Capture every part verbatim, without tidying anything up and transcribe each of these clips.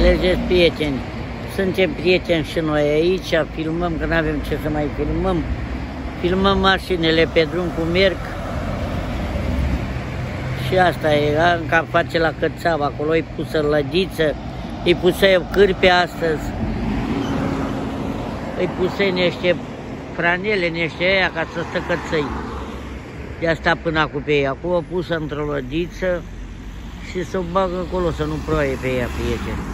Înțelegeți, prieteni? Suntem prieteni și noi aici, filmăm, că nu avem ce să mai filmăm. Filmăm mașinile pe drum cum merg. Și asta e, Anca face la Cățava, acolo e pusă lădiță, îi pusă eu cârpe astăzi. Îi pusă niște franele, niște aia ca să stă cățăi. De-a stat până acum pe ei. Acum o pusă într-o lădiță și să o bagă acolo, să nu ploaie pe ea, prieteni.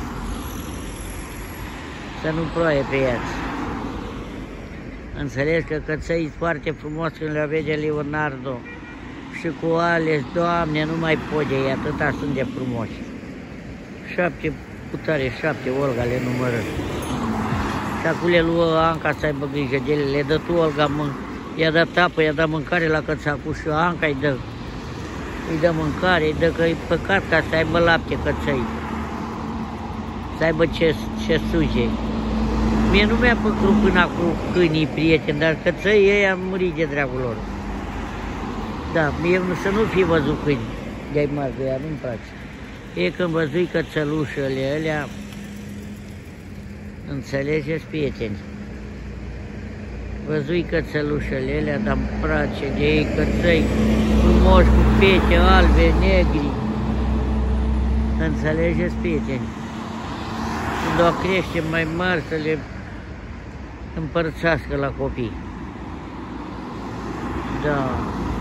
Să nu ploaie pe ea. Înțelegi că cățăii foarte frumos când le vede Leonardo. Și cu Ales, Doamne, nu mai pot de ei, atâta sunt de frumoși. Șapte putare, șapte, Olga le numără. Și acum le luă Anca să aibă grijă de ele, le dă tu, Olga, i-a dat apă, i-a dat mâncare la cățacu și Anca îi dă. Îi dă mâncare, îi dă, că e păcat ca să aibă lapte cățăi. Să aibă ce, ce suje. Mie nu mi-a păcru până cu câinii, prieteni, dar cățăii ei am murit de dragul lor. Da, mie să nu fi văzut câini de-ai mari de ea, nu-mi place. E când văzui cățălușele alea, înțelegeți, prieteni? Văzui cățălușele alea, dar-mi place de ei cățăi frumoși, cu pete albe, negri. Înțelegeți, prieteni? Când o crește mai mari să le împărțească la copii. Da.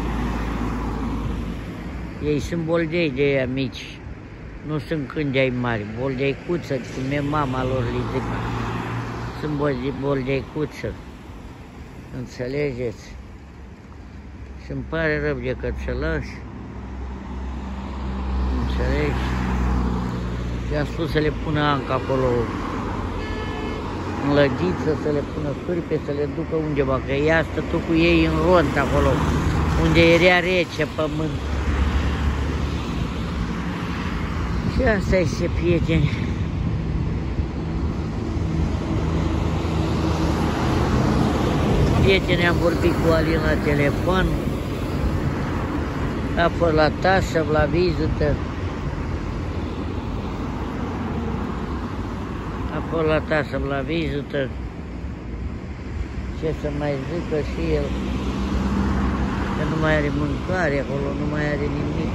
Ei sunt boldei de aia mici, nu sunt câini mari, boldeicuță, cum e mama lor li zic. Sunt boldeicuță, înțelegeți? Și-mi pare rău de cățălași, înțelegi? I-am spus să le pună Anca acolo în lădiță, să le pună cârpe, să le ducă undeva, că ea stă tu cu ei în ront acolo, unde era rece pământ. Și asta este, prieteni. Prieteni, am vorbit cu Alin la telefon. A fost la tasă, la vizită. A fost la tasă, la vizită. Ce să mai zică și el? Că nu mai are mâncare acolo, nu mai are nimic.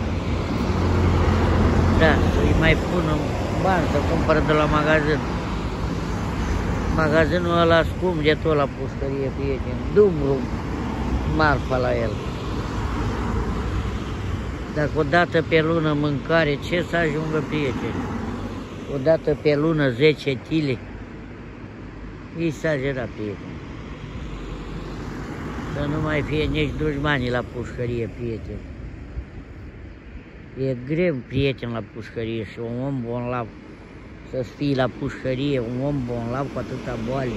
Da, îi mai pun în bani să cumpără de la magazin. Magazinul ăla scump de tot la pușcărie, prieteni. Dublu marfa la el. Dacă o dată pe lună mâncare, ce să ajungă, prieteni? O dată pe lună zece tile. E exagerat, prieteni. Să nu mai fie nici dușmanii la pușcărie, prieteni. E greu, prieten, la pușcărie și un om bolnav să fii la pușcărie, un om bolnav cu atâta boale.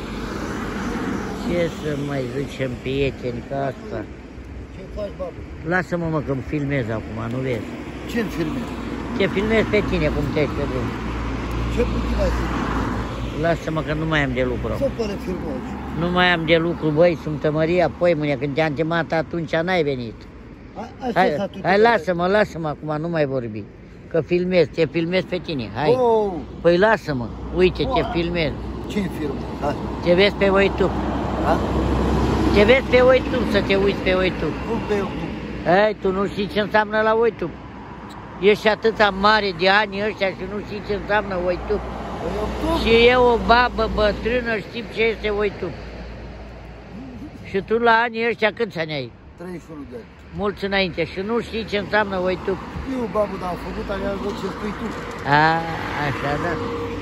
Ce să mai zicem, prieteni, ca asta? Ce faci, babă? Lasă-mă, mă, că-mi filmez acum, nu vezi? Ce-mi filmezi? Te filmez pe tine, cum te ești pe drum. Ce puțin ai filmat? Lasă-mă, că nu mai am de lucru. Ce pare filmări? Nu mai am de lucru, băi, sunt tămăria, păi, mâine, când te-am chemat atunci n-ai venit. Hai, hai lasă-mă, lasă-mă acum, nu mai vorbi. Că filmez, te filmez pe tine, hai. Oh. Păi lasă-mă, uite, Oh. te filmez. Ce filmă? Hai. Te vezi pe YouTube. Ha? Te vezi pe YouTube, să te uiți pe YouTube. Cum pe YouTube? Hai, tu nu știi ce înseamnă la YouTube. Ești atâta mare de ani ăștia și nu știi ce înseamnă YouTube. YouTube? Și eu, o babă bătrână, știu ce este YouTube. Și tu la anii ăștia câți ani ai? treizeci și unu de ani. Mulți înainte și nu știi ce înseamnă YouTube. Eu, babă, dar am făcut alea văd ce spui tu. A, așa, da.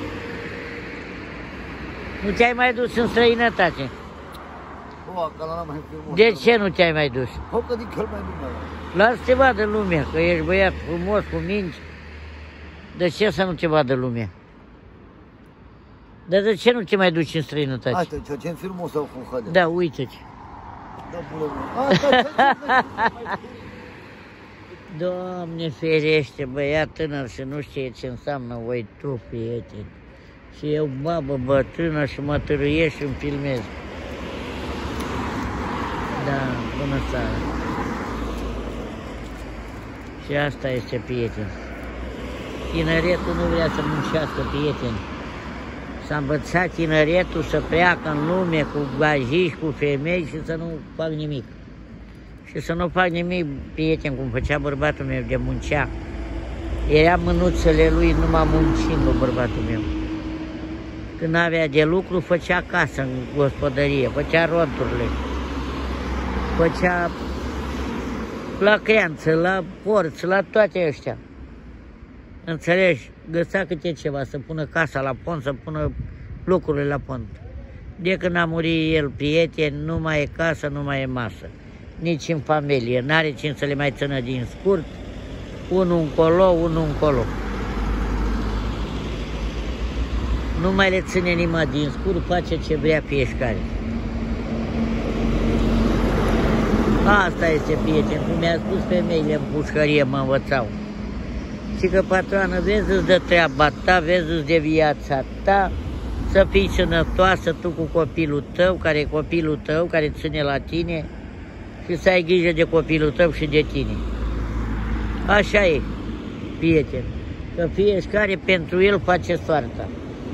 Nu te-ai mai dus în străinătate? O, că la n-am mai filmat. De ce nu te-ai mai dus? Hop, că din căl mai bine. Lasă te vadă lumea, că ești băiat frumos, cu minți. De ce să nu te vadă lumea? Dar de ce nu te mai duci în străinătate? Asta, ce-mi filmul sau cum hade? Da, uite-te. Da, bună, bună. Asta, ce Doamne ferește, băiat tânăr și nu știe ce înseamnă YouTube, prieteni. Și eu, babă bătrână, și mă târâiești și îmi filmez. Da, bună seara. Și asta este, prieteni. Tineretul nu vrea să muncească, prieteni. S-a învățat tineretul să pleacă în lume cu gajiși, cu femei și să nu fac nimic. Și să nu fac nimic, prieten, cum făcea bărbatul meu, de muncea. Era mânuțele lui numai muncind, bărbatul meu. Când avea de lucru, făcea casă în gospodărie, făcea roturile, făcea la creanță, la porți, la toate ăștia. Înțelegi? Găsea câte ceva, să pună casa la pont, să pună lucrurile la pont. De când a murit el, prieten, nu mai e casă, nu mai e masă. Nici în familie, n-are cine să le mai țină din scurt, unul încolo, unul încolo. Nu mai le ține nimeni din scurt, face ce vrea fiecare. Asta este, prieten, cum mi-a spus femeile în pușcărie, mă învățau. Și că, patroană, vezi, îți dă treaba ta, vezi, îți de viața ta, să fii sănătoasă tu cu copilul tău, care e copilul tău, care ține la tine, și să ai grijă de copilul tău și de tine. Așa e, prieten, că fiecare pentru el face soarta.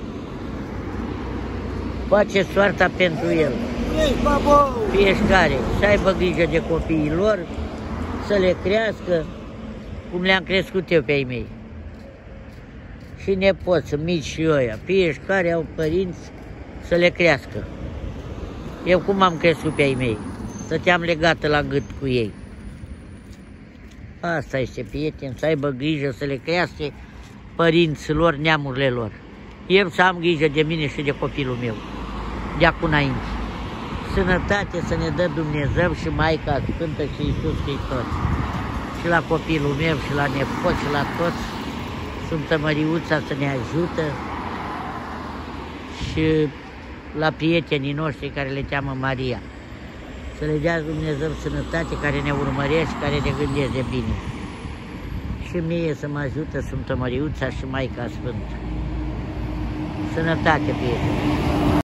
Face soarta pentru el. Fiecare să aibă grijă de copiii lor, să le crească cum le-am crescut eu pe ei mei. Și nepoți, mici și ăia, fiecare au părinți să le crească. Eu cum am crescut pe ei mei? Stăteam legată la gât cu ei. Asta este, prieten, să aibă grijă să le crească părinții lor, neamurile lor. Eu să am grijă de mine și de copilul meu, de acum înainte. Sănătate să ne dă Dumnezeu și Maica Sfântă și Iisus Hristos. Și la copilul meu, și la nepot, și la toți. Sfântă Măriuța să ne ajută. Și la prietenii noștri care le cheamă Maria. Să le dea Dumnezeu sănătate, care ne urmărește, care ne gândesc de bine. Și mie să mă ajută Sfântă Măriuța și Maica Sfântă. Sănătate, prieteni!